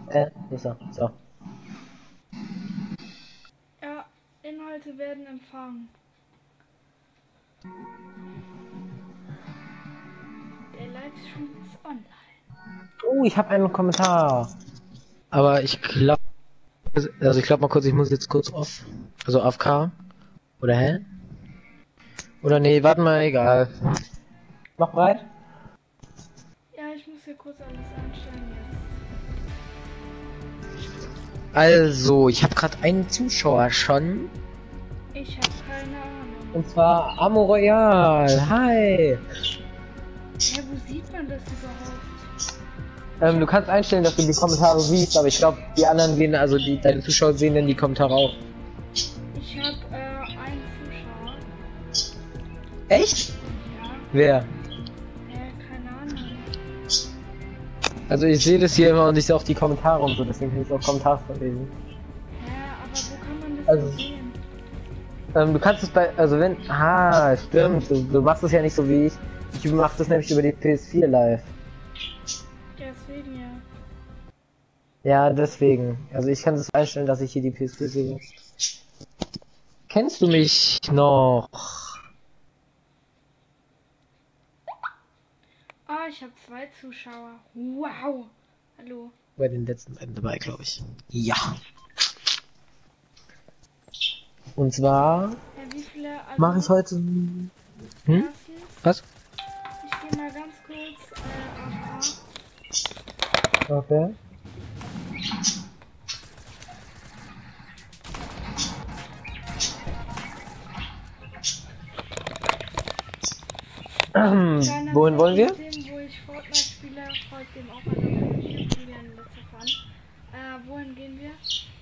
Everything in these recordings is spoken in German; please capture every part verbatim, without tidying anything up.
Äh, ist er. So. Ja, Inhalte werden empfangen. Der Livestream ist online. Oh, ich habe einen Kommentar. Aber ich glaube, also ich glaube mal kurz, ich muss jetzt kurz off. Also A F K. Oder hä? Oder nee, warte mal, egal. Mach bereit? Ja, ich muss hier kurz alles einstellen jetzt. Also, ich habe gerade einen Zuschauer schon. Ich habe keine Ahnung. Und zwar Amo Royal. Hi. Ja, wo sieht man das überhaupt? Ähm, du kannst einstellen, dass du die Kommentare siehst, aber ich glaube, die anderen sehen, also die deine Zuschauer sehen dann die Kommentare auch. Ich habe äh, einen Zuschauer. Echt? Ja. Wer? Äh, keine Ahnung. Also ich sehe das hier immer und ich sehe auch die Kommentare und so, deswegen kann ich auch Kommentare vorlesen. Ja, aber wo kann man das Also, so sehen? Ähm, du kannst es bei, also wenn, ah, stimmt, du, du machst es ja nicht so wie ich. Ich mach das nämlich über die P S vier live. Deswegen ja. Ja, deswegen. Also ich kann das einstellen, dass ich hier die P S vier sehe. Kennst du mich noch? Ah, ich habe zwei Zuschauer. Wow. Hallo. Bei den letzten beiden dabei, glaube ich. Ja. Und zwar Ja, wie viele? Also mache ich heute. Hm? erstens, Was? ich gehe mal ganz kurz äh, A F K. Okay. Kleiner Wohin wollen wir? Dem, wo ich Fortnite spiele, folgt dem auch mal auf Spielen letzte Fun. Äh, wohin gehen wir?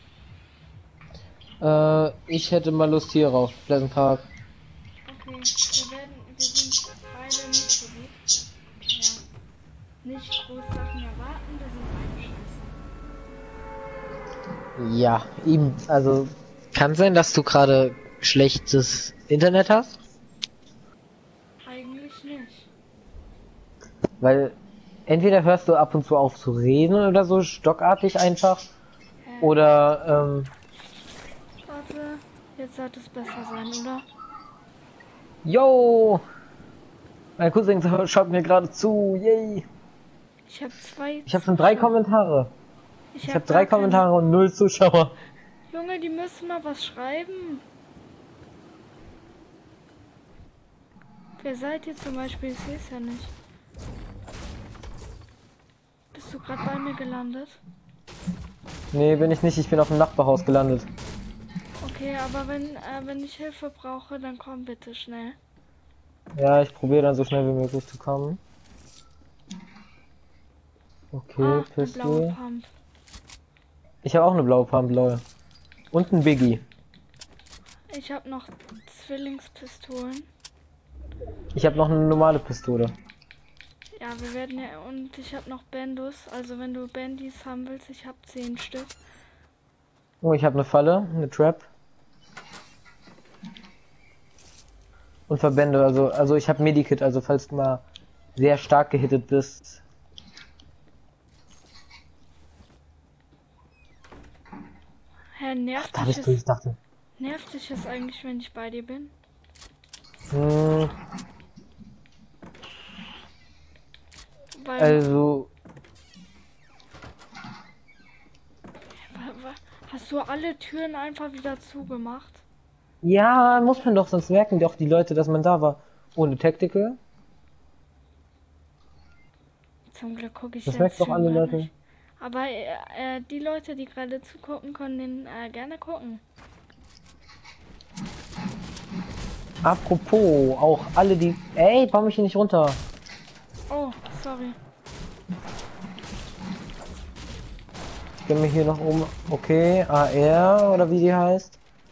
Äh, ich hätte mal Lust hier rauf. Pleasant Park. Okay, wir werden, wir sind beide nicht so gut. Ja. Nicht groß Sachen erwarten, wir sind beide scheiße. Ja, ihm, also kann sein, dass du gerade schlechtes Internet hast, Eigentlich nicht. weil entweder hörst du ab und zu auf zu reden oder so stockartig einfach, Äh, oder ähm, Warte, jetzt sollte es besser sein, oder? yo, mein Cousin schaut mir gerade zu, yay. Ich habe zwei. Ich habe schon drei Kommentare. Ich, Ich hab habe drei gar keine- Kommentare und null Zuschauer. Junge, die müssen mal was schreiben. Wer seid ihr zum Beispiel? Ich sehe es ja nicht. Bist du gerade bei mir gelandet? Nee, bin ich nicht. Ich bin auf dem Nachbarhaus gelandet. Okay, aber wenn, äh, wenn ich Hilfe brauche, dann komm bitte schnell. Ja, ich probiere dann so schnell wie möglich zu kommen. Okay, Ah, eine Pistol. blaue Pump. Ich habe auch eine blaue Pump, lol. Und ein Biggie. Ich habe noch Zwillingspistolen. Ich habe noch eine normale Pistole. Ja, wir werden ja, und ich habe noch Bandus. Also wenn du Bandys haben willst, ich habe zehn Stück. Oh, ich habe eine Falle, eine Trap. Und Verbände, also also ich habe Medikit, also falls du mal sehr stark gehittet bist. Hä, nervt Da hab dich ich durch, es, dachte. nervt dich es eigentlich, wenn ich bei dir bin? Hm, Weil, also wa- wa- hast du alle Türen einfach wieder zugemacht? ja, muss man doch, sonst merken doch die Leute, dass man da war. Ohne Tactical. Zum Glück gucke ich Das den merkt doch Stream alle gar Leute. nicht. Aber äh, äh, die Leute, die gerade zugucken, können den äh, gerne gucken. Apropos, auch alle die. Ey, bau mich hier nicht runter. Oh, sorry. Ich bin mir hier noch oben. Okay, A R oder wie die heißt.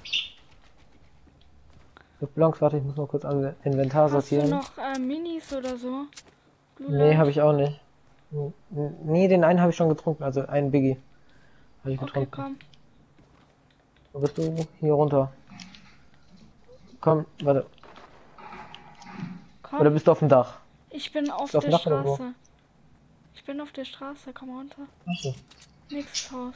Blancs, warte, ich muss mal kurz an Inventar Hast du sortieren. noch äh, Minis oder so? Blue Nee, Light? habe ich auch nicht. Nee, den einen habe ich schon getrunken, also einen Biggie. Habe ich Okay, getrunken. komm. Wo bist du? Hier runter. Komm, warte. Komm. Oder bist du auf dem Dach? Ich bin auf Bist du auf der dem Dach oder wo? Straße. Ich bin auf der Straße, komm runter. Achso. Nächstes Haus.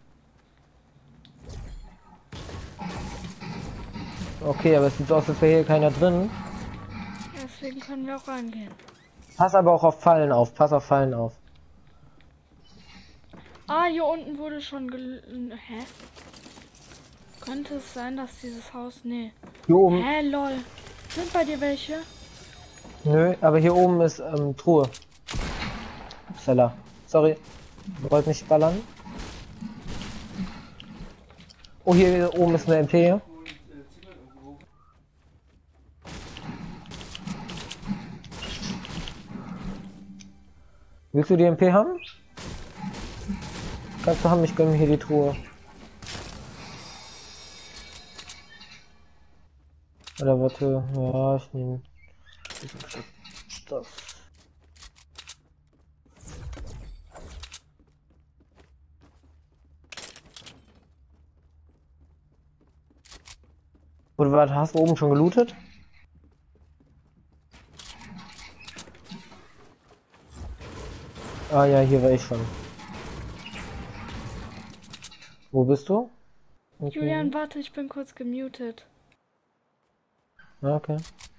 Okay, aber es sieht so aus, als wäre hier keiner drin. Deswegen können wir auch reingehen. Pass aber auch auf Fallen auf. Pass auf Fallen auf. Ah, hier unten wurde schon gel... Hä? Könnte es sein, dass dieses Haus... Nee. Hier oben. Hä, lol. Sind bei dir welche? Nö, aber hier oben ist ähm, Truhe. Upsala. Sorry. Du wolltest nicht ballern. Oh, hier oben ist eine M P. Willst du die M P haben? Kannst du haben, ich gönne mir hier die Truhe. Oder warte, ja, ich nehme das. Oder warte, hast du oben schon gelootet? Ah ja, hier war ich schon. Wo bist du? Okay. Julian, warte, ich bin kurz gemutet. Ah, okay.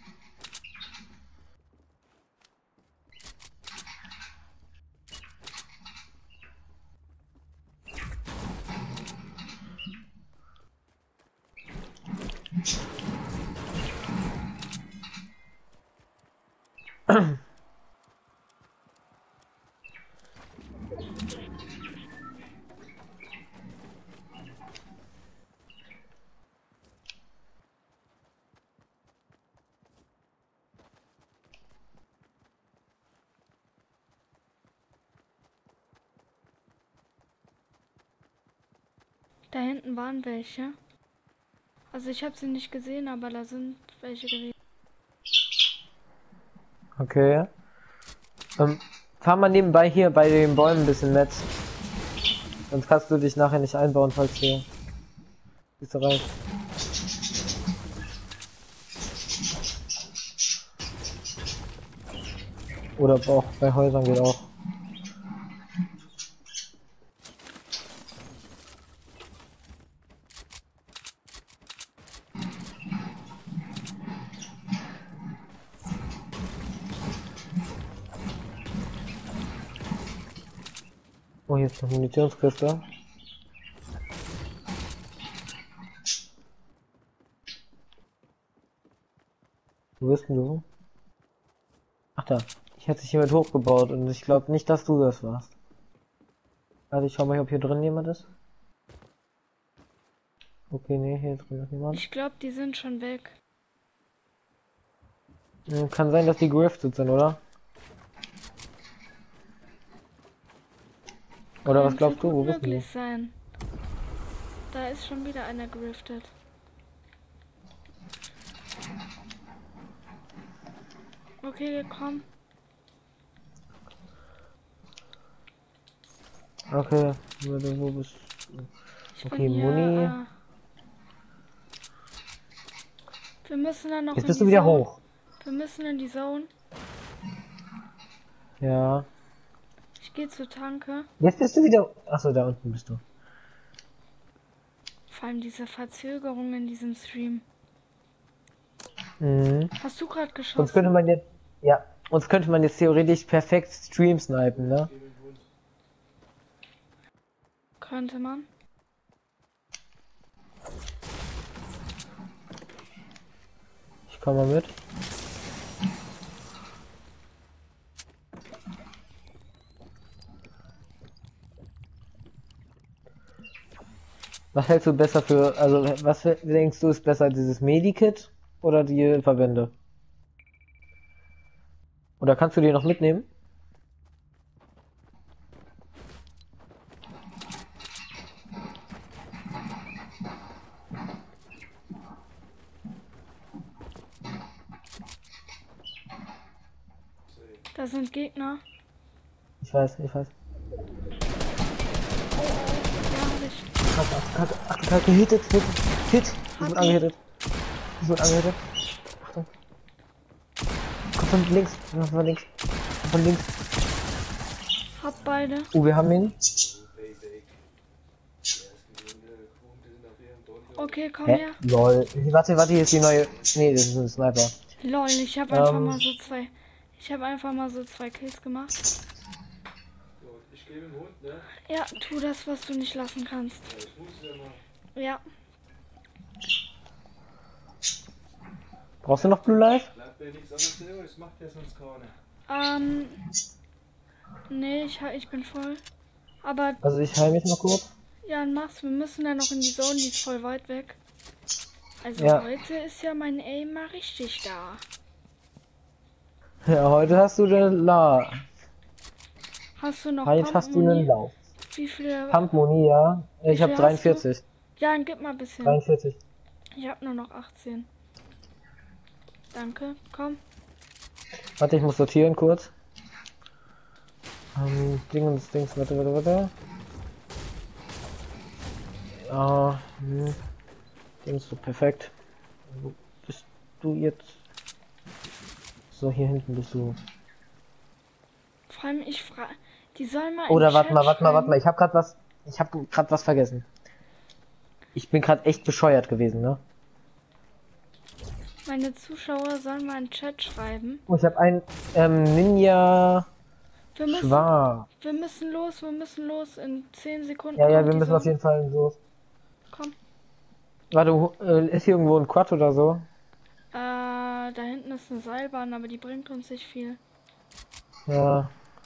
Da hinten waren welche. Also ich habe sie nicht gesehen, aber da sind welche gewesen. Okay. Ähm, fahr mal nebenbei hier bei den Bäumen ein bisschen Netz. Sonst kannst du dich nachher nicht einbauen, falls hier. Bist du rein? Oder auch bei Häusern geht auch. Oh, hier ist eine Munitionskiste. Wo bist denn du? Ach da. Ich hätte sich jemand hochgebaut und ich glaube nicht, dass du das warst. Also ich schau mal, ob hier drin jemand ist. Okay, nee, hier drin ist niemand. Ich glaube, die sind schon weg. Hm, kann sein, dass die grifted sind, oder? Oder was glaubst du? Wo bist du? Möglich sein. Da ist schon wieder einer geriftet. Okay, komm. Okay, wo bist du? Ich Okay, bin hier, Muni. äh, wir müssen dann noch Jetzt in bist die du wieder Zone. hoch. Wir müssen in die Zone. Ja. Ich gehe zur Tanke. Jetzt bist du wieder. Achso, da unten bist du. Vor allem diese Verzögerung in diesem Stream. Mhm. Hast du gerade geschossen? Sonst könnte man jetzt. Ja. Uns könnte man jetzt theoretisch perfekt Stream snipen, ne? Könnte man. Ich komm mal mit. Was hältst du besser für, also was denkst du ist besser, dieses Medikit oder die Verbände? Oder kannst du die noch mitnehmen? Da sind Gegner. Ich weiß, ich weiß. Ja, hab ich. Kacke, kacke, kacke, kacke, hittet, hittet, hit. Die sind angehittet. Die sind angehittet. Achtung. Komm von links, komm von links, komm von links. Hab beide. Oh, wir haben ihn. Okay, komm Hä? her. Lol. Warte, warte, hier ist die neue. Nee, das ist ein Sniper. Lol, ich habe einfach Ähm. mal so zwei. Ich habe einfach mal so zwei Kills gemacht. Ich gebe den Hund, ne? Ja, tu das, was du nicht lassen kannst. Ja, ich muss ja mal. Ja. Brauchst du noch Blue Life? Bleibt mir nichts anderes über, das macht ja sonst keiner. Ähm. Nee, ich, ich bin voll. Aber Also ich heile mich mal kurz. ja, mach's. Wir müssen dann noch in die Zone, die ist voll weit weg. Also Ja. heute ist ja mein Aim mal richtig da. Ja, heute hast du den La. Hast du noch Heute hast du einen Pumpmuni? Lauf. Wie viele? Pumpmoni, ja. Wie Ich habe viel hast du? dreiundvierzig. Ja, dann gib mal ein bisschen. dreiundvierzig. Ich habe nur noch achtzehn. Danke, komm. Warte, ich muss sortieren kurz. Ähm, Dingens, Dings, warte, warte, warte. Ah, hm. Dings, so perfekt. Wo bist du jetzt? So, hier hinten bist du. Vor allem, ich frage. Die sollen mal. Oder in warte Chat mal, warte mal, warte schreiben. mal. Ich habe gerade was. Ich habe gerade was vergessen. Ich bin gerade echt bescheuert gewesen, ne? Meine Zuschauer sollen mal in Chat schreiben. Oh, ich habe ein ähm, Ninja Wir müssen, Schwarz. wir müssen los, wir müssen los. In zehn Sekunden. Ja, ja, kommt wir die müssen auf Zone. jeden Fall so. Komm. Warte, wo- äh, ist hier irgendwo ein Quad oder so? Äh, da hinten ist eine Seilbahn, aber die bringt uns nicht viel. Ja.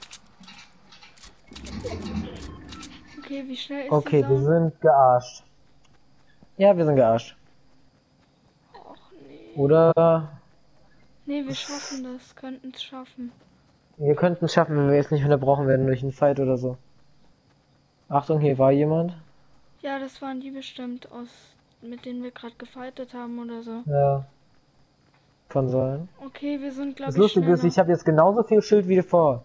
Okay, wie schnell ist Okay, die wir Zone? sind gearscht. Ja, wir sind gearscht. Och nee. Oder Nee, wir schaffen das, könnten es schaffen. wir könnten es schaffen, wenn wir jetzt nicht unterbrochen werden durch einen Fight oder so. Achtung, hier war jemand. Ja, das waren die bestimmt aus, mit denen wir gerade gefightet haben oder so. Ja. Kann sein. Okay, wir sind glaube Das ich Lustige ist, schneller. ich habe jetzt genauso viel Schild wie vor.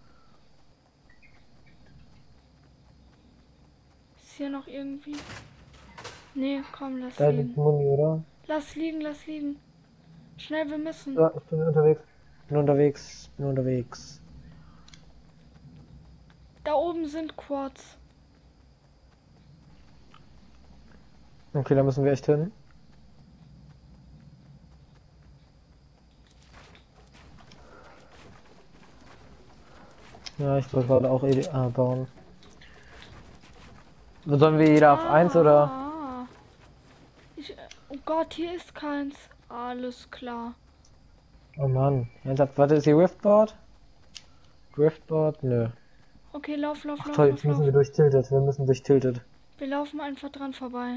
Ist hier noch irgendwie? Nee, komm, lass Da liegt liegen. Muni, oder? Lass liegen, lass liegen. Schnell, wir müssen. Ja, ich bin unterwegs. Bin unterwegs. Bin unterwegs. Da oben sind Quads. Okay, da müssen wir echt hin. Ja, ich wollte gerade auch E D A bauen. Sollen wir jeder auf eins oder? Ah. Ich, äh, oh Gott, hier ist keins. Alles klar. Oh Mann. Ernsthaft, warte, ist hier Riftboard? Riftboard? Nö. Okay, lauf, lauf, Ach lauf, toll, lauf, jetzt müssen lauf. wir durch Tilted. Wir müssen durch Tilted. Wir laufen einfach dran vorbei.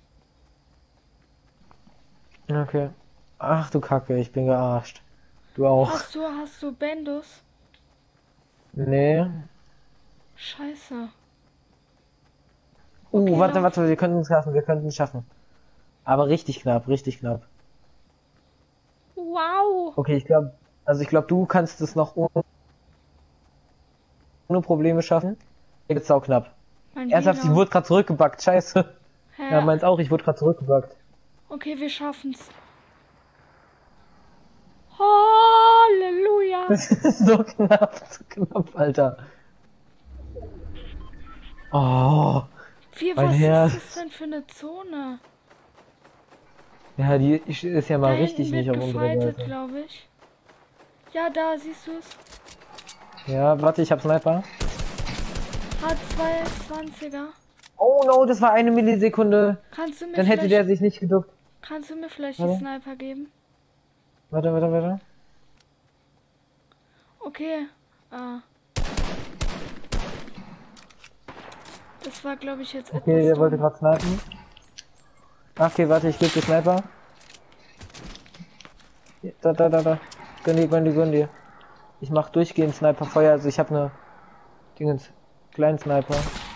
Okay. Ach du Kacke, ich bin gearscht. Du auch. Hast du, hast du Bendus? Nee. Scheiße. Uh, Okay, warte, lauf. warte, wir könnten es schaffen, wir könnten es schaffen. Aber richtig knapp, richtig knapp. Wow. Okay, ich glaube, also ich glaube, du kannst es noch ohne, ohne Probleme schaffen. Hier wird's auch knapp. Mein Ernsthaft, ich W L A N. wurde gerade zurückgebackt, scheiße. Hä? Ja, meins auch, ich wurde gerade zurückgebackt. Okay, wir schaffen's. Halleluja. Das ist so knapp, so knapp, Alter. Oh, Wie, mein was Herz. ist das denn für eine Zone? ja, die ist ja mal Da richtig hinten nicht wird auf unserer gefightet, Seite. glaube ich. Ja, da siehst du es. Ja, warte, ich hab Sniper. H zweihundertzwanziger. Oh no, das war eine Millisekunde. Kannst du mir Dann hätte vielleicht, der sich nicht geduckt. kannst du mir vielleicht Warte. die Sniper geben? Warte, warte, warte. Okay. Ah. Das war, glaube ich, jetzt Okay, der etwas wollte dumm. gerade snipen. Okay, warte, ich gebe dir Sniper. Hier, Da, da, da, da. Gönn dir, gönn dir, gönn dir. Ich mach durchgehend Sniperfeuer, also ich habe eine Dingens, kleinen Sniper.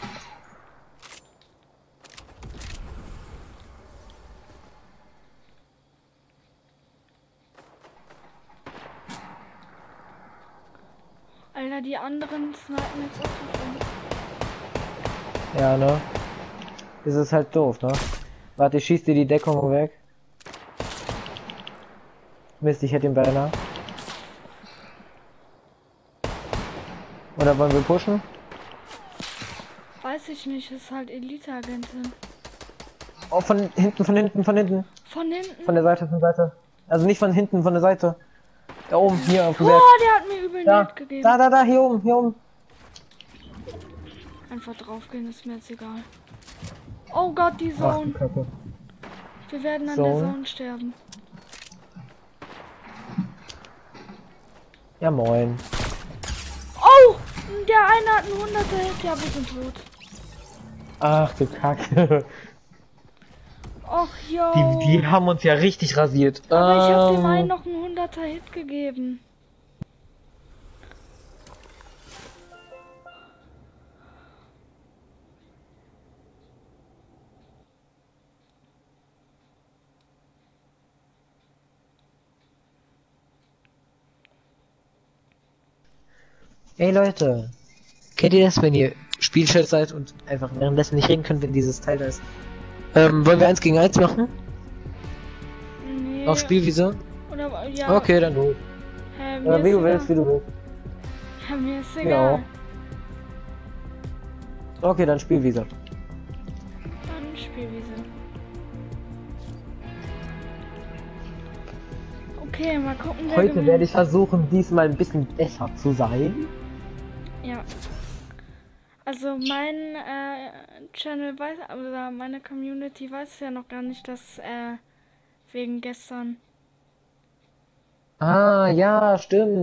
Alter, die anderen snipen jetzt auch davon. Ja, ne? Das ist halt doof, ne? Warte, ich schieß dir die Deckung weg. Mist, ich hätte ihn beinahe. Oder wollen wir pushen? Weiß ich nicht, ist halt Elite-Agentin. Oh, von hinten, von hinten, von hinten. Von hinten? Von der Seite, von der Seite. Also nicht von hinten, von der Seite. Da oben, hier auf dem Oh, Berg. der hat mir übel Da, Net gegeben. da, da, da, hier oben, hier oben. Einfach draufgehen, ist mir jetzt egal. Oh Gott, die Ach, Zone. die Kacke. Wir werden an Zone. der Zone sterben. Ja, moin. Oh, der eine hat einen hunderter Hit. Ja, wir sind tot. Ach, du Kacke. Och, yo. Die, die haben uns ja richtig rasiert. Aber ich habe Ähm, dem einen noch einen hunderter Hit gegeben. Ey Leute, kennt ihr das, wenn ihr Spielchat seid und einfach währenddessen nicht reden könnt, wenn dieses Teil da ist? Ähm, wollen wir eins gegen eins machen? Nee. Auf Spielwiese? Oder, ja. Okay, dann du. Hä, Oder mir wie ist du willst, wie egal. du willst. Ja, mir ist Ja. egal. Okay, dann Spielwiese. Dann Spielwiese. Okay, mal gucken, wer Heute gewinnt. werde ich versuchen, diesmal ein bisschen besser zu sein. Ja. Also mein äh, Channel weiß, oder meine Community weiß ja noch gar nicht, dass äh, wegen gestern. Ah, ja, stimmt.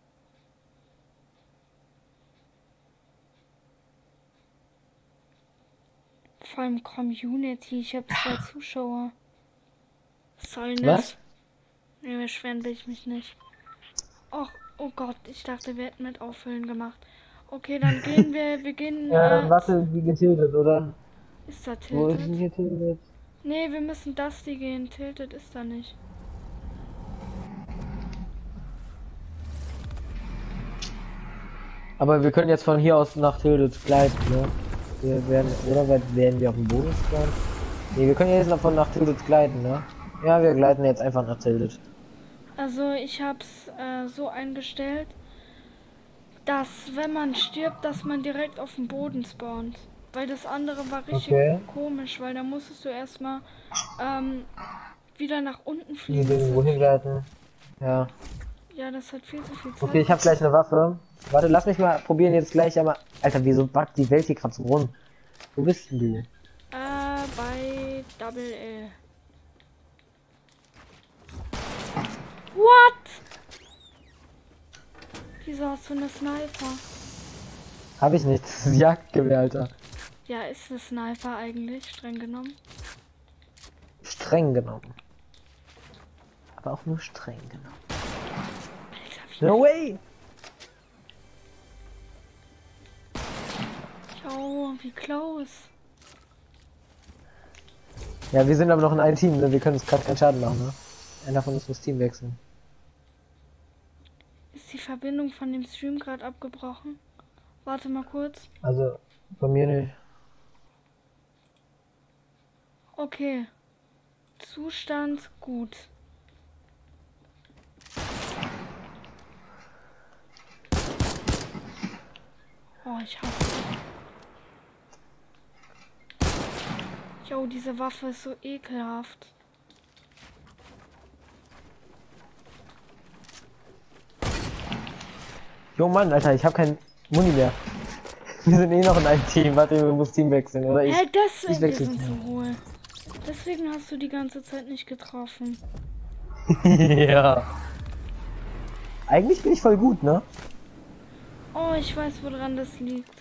Vor allem Community, ich habe zwei Zuschauer. Soll nicht. Was? Nee, beschweren will ich mich nicht. Och, oh Gott, ich dachte, wir hätten mit Auffüllen gemacht. Okay, dann gehen wir, wir gehen. Ja, äh, dann warte, wie getildet, oder? Ist da Wo ist denn tilted? hier tildet? Nee, wir müssen Dusty gehen. Tilted ist da nicht. Aber wir können jetzt von hier aus nach Tildet gleiten, ne? Wir werden, oder werden wir auf dem Boden spawnen? Nee, wir können jetzt noch von nach Tildet gleiten, ne? Ja, wir gleiten jetzt einfach nach Tildet. Also ich hab's äh, so eingestellt, dass wenn man stirbt, dass man direkt auf dem Boden spawnt. Weil das andere war richtig Okay. komisch, weil da musstest du erstmal ähm, wieder nach unten Hier fliegen. Das irgendwo hat, hingleiten. Ja. ja, das hat viel zu viel Zeit. Okay, ich habe gleich eine Waffe. Warte, lass mich mal probieren jetzt gleich einmal. Alter, wieso backt die Welt hier gerade so rum? Wo bist denn du? Äh, bei Double L. What? Wieso hast du eine Sniper? Hab ich nicht. Das ist ein Jagdgewehr, Alter. Ja, ist eine Sniper eigentlich, streng genommen. Streng genommen. Aber auch nur streng genommen. Alter, wie No way! oh, wie close. Ja, wir sind aber noch in einem Team, ne? Wir können uns gerade keinen Schaden machen, ne? Einer von uns muss Team wechseln. Ist die Verbindung von dem Stream gerade abgebrochen? Warte mal kurz. Also, von mir nicht. Okay. Zustand gut. Oh, ich hasse. Jo, diese Waffe ist so ekelhaft. Jo Mann, Alter, ich habe kein Muni mehr. Wir sind eh noch in einem Team. Warte, wir müssen Team wechseln, oder ich? Hä, deswegen ich wechsle wir sind Team. so hohl. Deswegen hast du die ganze Zeit nicht getroffen. Ja. Eigentlich bin ich voll gut, ne? Oh, ich weiß, woran das liegt.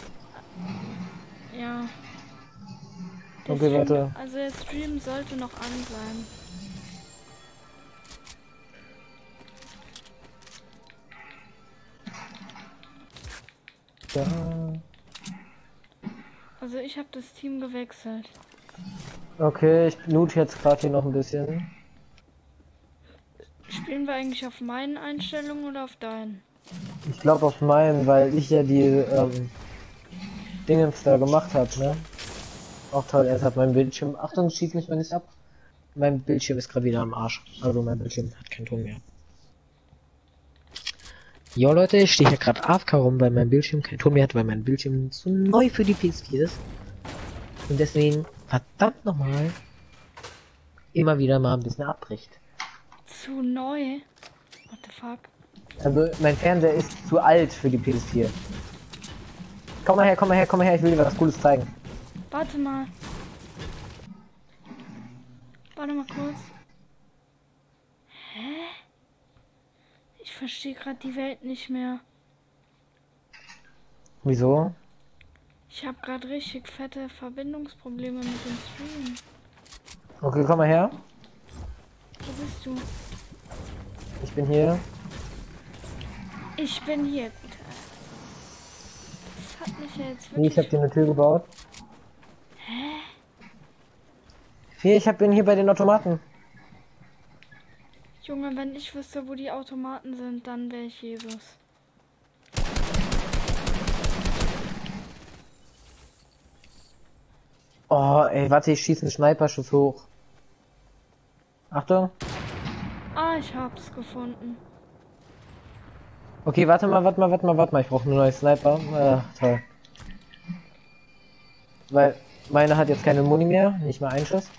Ja. Der Okay, Stream, warte. also der Stream sollte noch an sein. Ja. Also ich habe das Team gewechselt. Okay, ich loot jetzt gerade hier noch ein bisschen. Spielen wir eigentlich auf meinen Einstellungen oder auf deinen? Ich glaube auf meinen, weil ich ja die ähm, Dingens da gemacht habe, ne? Auch toll, erst hat mein Bildschirm. Achtung, schieß mich mal nicht ab. Mein Bildschirm ist gerade wieder am Arsch. Also mein Bildschirm hat keinen Ton mehr. Jo Leute, ich stehe hier gerade A F K rum, weil mein Bildschirm keinen Ton mehr hat, weil mein Bildschirm zu neu für die P S vier ist. Und deswegen Verdammt nochmal. Immer wieder mal ein bisschen abbricht. Zu neu. What the fuck? Also mein Fernseher ist zu alt für die P S vier. Komm mal her, komm mal her, komm mal her, ich will dir was Cooles zeigen. Warte mal. Warte mal kurz. Hä? Ich verstehe gerade die Welt nicht mehr. Wieso? Ich habe gerade richtig fette Verbindungsprobleme mit dem Stream. Okay, komm mal her. Wo bist du? Ich bin hier. Ich bin hier. Gut. Das hat mich ja jetzt Nee, wirklich... ich habe dir eine Tür gebaut. Hä? Hier, ich hab, bin hier bei den Automaten. Junge, wenn ich wüsste, wo die Automaten sind, dann wäre ich Jesus. Oh, ey, warte, ich schieße einen Sniper-Schuss hoch. Achtung. Ah, ich hab's gefunden. Okay, warte mal, warte mal, warte mal, warte mal. Ich brauche einen neuen Sniper. Äh, toll. Weil meine hat jetzt keine Muni mehr, nicht mal einen Schuss.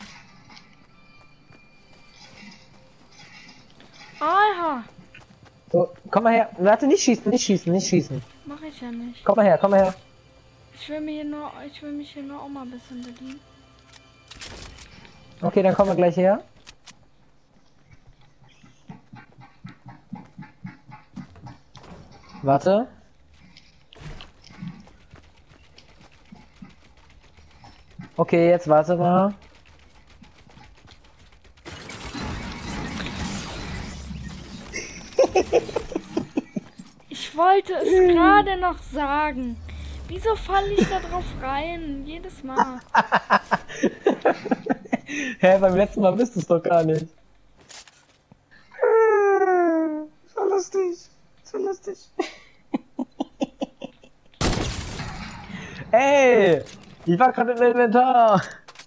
Aha! So, komm mal her. Warte, nicht schießen, nicht schießen, nicht schießen. Mach ich ja nicht. Komm mal her, komm mal her. Ich will mir hier nur, ich will mich hier nur auch mal ein bisschen bedienen. Okay, dann kommen wir gleich her. Warte. Okay, jetzt warte mal. Ich wollte es gerade noch sagen. Wieso falle ich da drauf rein? Jedes Mal. Hä, beim letzten Mal bist du es doch gar nicht. So lustig. So lustig. Ey! Ich war gerade im Inventar.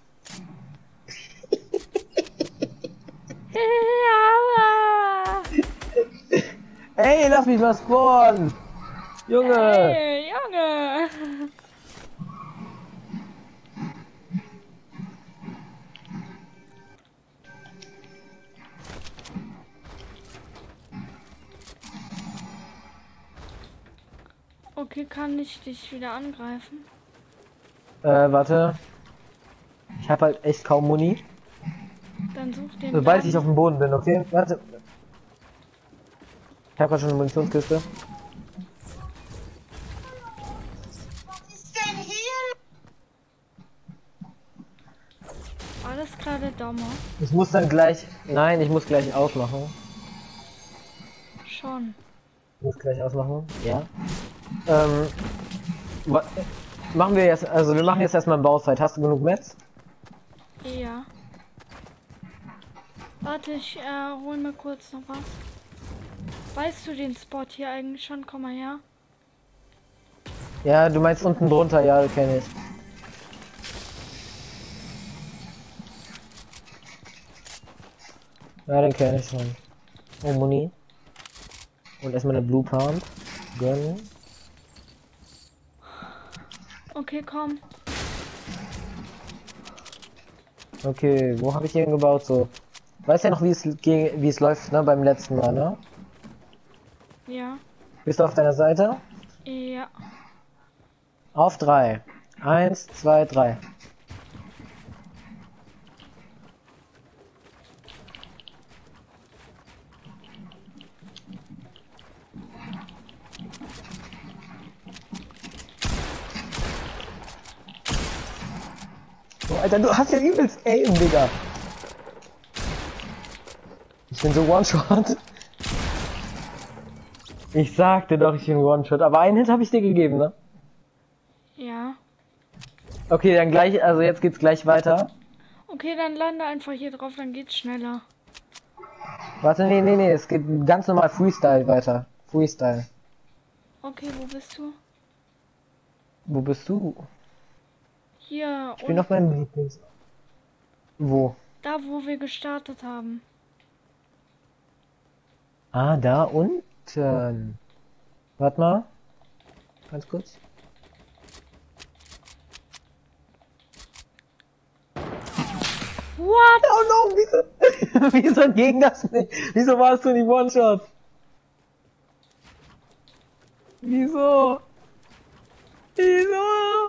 Ja. Ey, lass mich mal spawnen. Junge. Hey, Junge. Okay, kann ich dich wieder angreifen? Äh, warte. Ich hab halt echt kaum Muni. Dann such den. Sobald Laden. ich auf dem Boden bin, okay? Warte. Ich hab grad schon eine Munitionskiste. War das gerade Dommer? Ich muss dann gleich. Nein, ich muss gleich ausmachen. Schon. Ich muss gleich ausmachen. Ja. Ähm. wa- Machen wir jetzt. Also, wir machen jetzt erstmal eine Bauzeit. Hast du genug Metz? Ja. Warte, ich äh, hol mir kurz noch was. Weißt du den Spot hier eigentlich schon? Komm mal her. Ja, du meinst unten drunter, ja, kenne ich. Ja, den kenne ich schon. Oh, Muni. Und erstmal eine Blue Pump. Gönnen. Okay, komm. Okay, wo habe ich hier gebaut? So. Weißt ja noch, wie es ge- wie es läuft, ne, beim letzten Mal, ne? Ja. Bist du auf deiner Seite? Ja. Auf drei. Eins, zwei, drei. Oh, Alter, du hast ja übelst Aim, Digga. Ich bin so One-Shot. Ich sagte doch, ich bin One-Shot, aber einen Hit habe ich dir gegeben, ne? Ja. Okay, dann gleich, also jetzt geht's gleich weiter. Okay, dann lande einfach hier drauf, dann geht's schneller. Warte, nee, nee, nee, es geht ganz normal Freestyle weiter. Freestyle. Okay, wo bist du? Wo bist du? Hier. Ich bin auf meinem Lieblings... Wo? Da, wo wir gestartet haben. Ah, da unten. Warte mal. Ganz kurz. What? Oh no, wieso, wieso ging das nicht? Wieso warst du nicht One-Shot? Wieso? Wieso?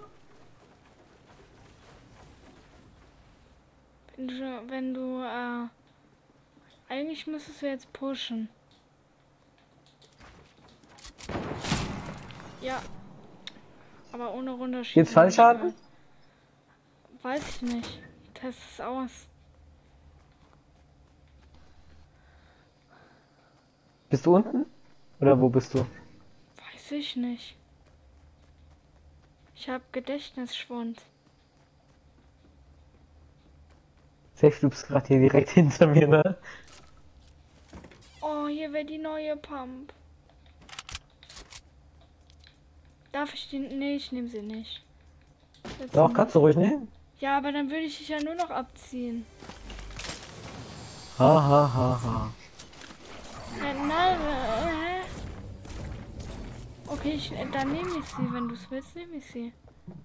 Wenn du, wenn du äh, eigentlich müsstest du jetzt pushen. Ja. Aber ohne Runterschießen. Jetzt Fallschaden? Weiß ich nicht. Test es aus. Bist du unten? Oder wo bist du? Weiß ich nicht. Ich habe Gedächtnisschwund. Safe, du bist gerade hier direkt hinter mir, ne? Oh, hier wäre die neue Pump. Darf ich die? Nee, ich nehme sie nicht. Jetzt Doch, nicht. kannst du ruhig nehmen. Ja, aber dann würde ich dich ja nur noch abziehen. Ha ha ha ha. Äh, nein, äh, hä? Okay, ich, äh, dann nehme ich sie. Wenn du es willst, nehme ich sie.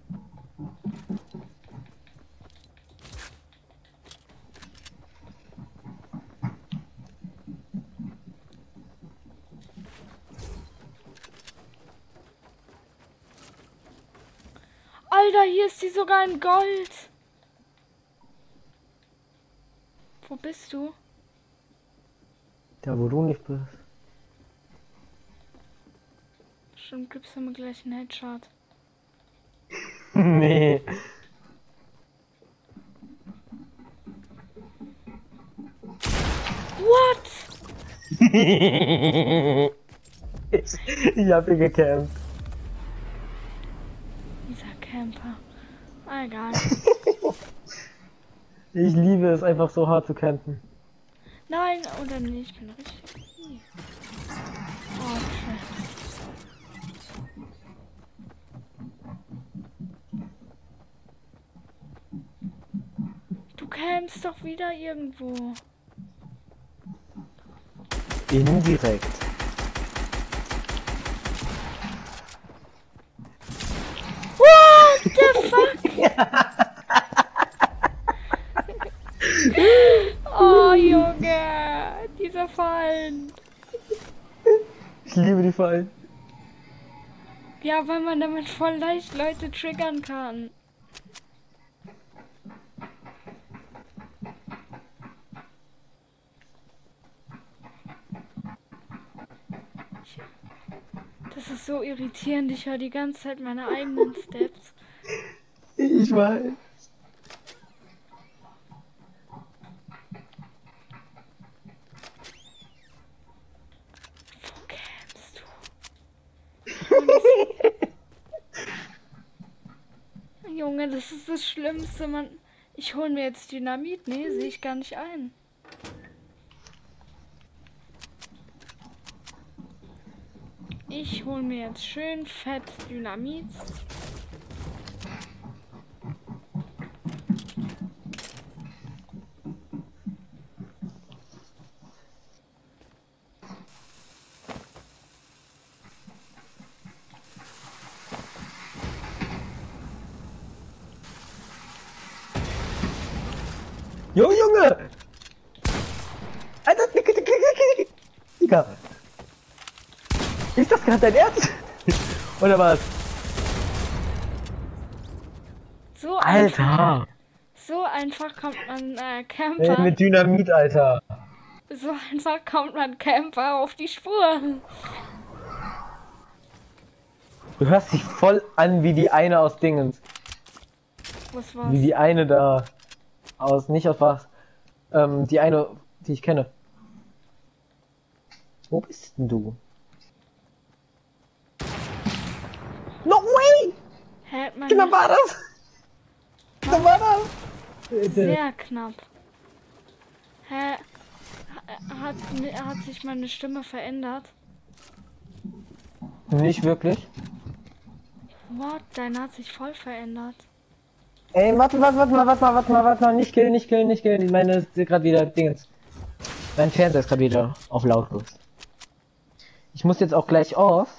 Alter, hier ist sie sogar in Gold. Wo bist du? Da, wo du nicht bist. Stimmt, gibst du mir gleich einen Headshot. Nee. What? ich, ich hab hier gecampt. Dieser Camper. Ah, egal. Ich liebe es einfach so hart zu campen. Nein, oder nicht, ich bin richtig. Oh, shit. Du campst doch wieder irgendwo. Indirekt. What the fuck? Oh, Junge. Dieser Fallen. Ich liebe die Fallen. Ja, weil man damit voll leicht Leute triggern kann. Das ist so irritierend. Ich höre die ganze Zeit meine eigenen Steps. Ich weiß. Wo kämst du? Junge, das ist das Schlimmste. Man, ich hole mir jetzt Dynamit. Nee, sehe ich gar nicht ein. Ich hole mir jetzt schön fett Dynamit. Jo, Junge! Alter, Digga! Ist das gerade dein Ernst? Oder was? So Alter! einfach, so einfach kommt man äh, Ey, Camper. mit Dynamit, Alter! So einfach kommt man Camper auf die Spur. Du hörst dich voll an wie die eine aus Dingens. Was war's? Wie die eine da. Aus, nicht aus was. Ähm, die eine, die ich kenne. Wo bist denn du? No way! Hä, meine, Genau war das! Genau war das! sehr knapp. Hä? Hat, hat sich meine Stimme verändert? Nicht wirklich. What? Deine hat sich voll verändert. Ey, warte, warte, warte mal, warte mal, warte mal, warte mal, nicht killen, nicht killen, nicht killen. Meine ist gerade wieder Dingens. Mein Fernseher ist gerade wieder auf lautlos. Ich muss jetzt auch gleich auf.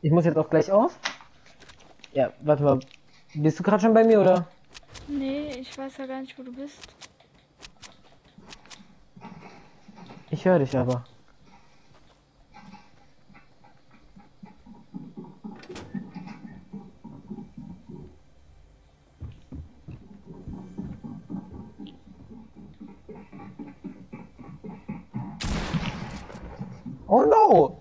Ich muss jetzt auch gleich auf. Ja, warte mal. Bist du gerade schon bei mir, oder? Nee, ich weiß ja gar nicht, wo du bist. Ich höre dich aber. Oh no!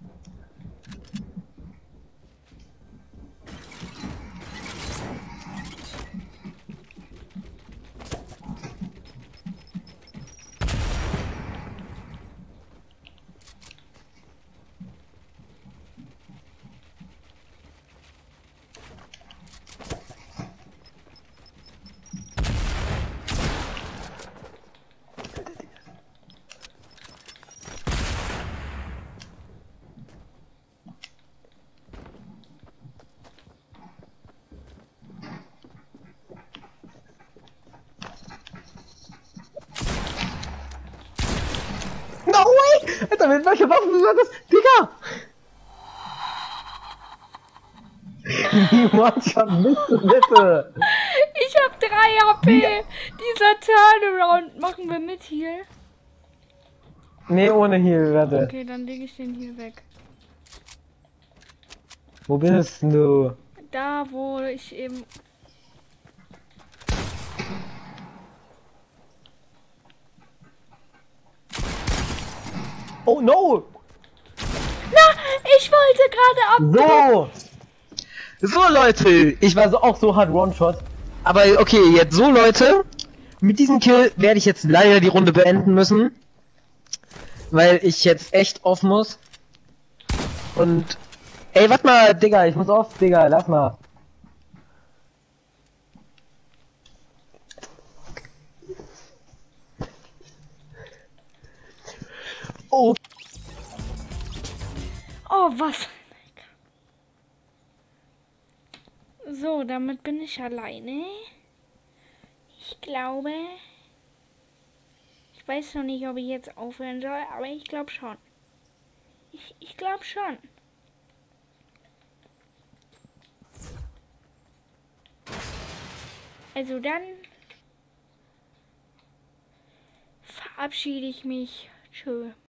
No way! Alter, mit welcher Waffe war das? Digga! Wie One-Shot bist du bitte? Ich hab drei H P. Ja. Dieser Turnaround. Machen wir mit Heal? Nee, ohne Heal, warte. Okay, dann lege ich den Heal weg. Wo bist du? Da, wo ich eben... Oh no! Na, ich wollte gerade ab... So! So Leute, ich war so auch so hart One-Shot. Aber okay, jetzt so Leute. Mit diesem Kill werde ich jetzt leider die Runde beenden müssen. Weil ich jetzt echt off muss. Und... Ey, warte mal, Digga, ich muss off, Digga, lass mal. Oh. Oh, was? So, damit bin ich alleine. Ich glaube... Ich weiß noch nicht, ob ich jetzt aufhören soll, aber ich glaube schon. Ich, ich glaube schon. Also dann verabschiede ich mich. Tschö.